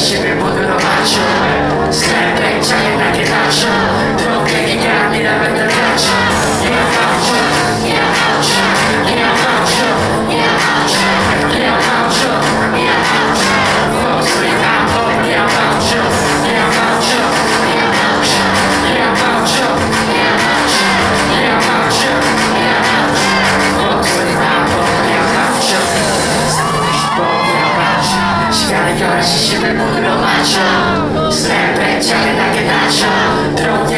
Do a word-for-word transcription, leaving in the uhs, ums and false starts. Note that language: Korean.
시십일 분으로 맞춰 스냅백 잔인하게 다쳐 드롭객이가 아니라 맨날 다쳐 Yeah 멈춰 Yeah 멈춰 Yeah 멈춰 Yeah 멈춰 Yeah 멈춰 Yeah 멈춰 목소리 반복 Yeah 멈춰 Yeah 멈춰 Yeah 멈춰 Yeah 멈춰 Yeah 멈춰 Yeah 멈춰 Yeah 멈춰 목소리 반복 Yeah 멈춰 시간을 열한 시 십일 분으로 맞춰 스냅백 잔인하게 다쳐 드롭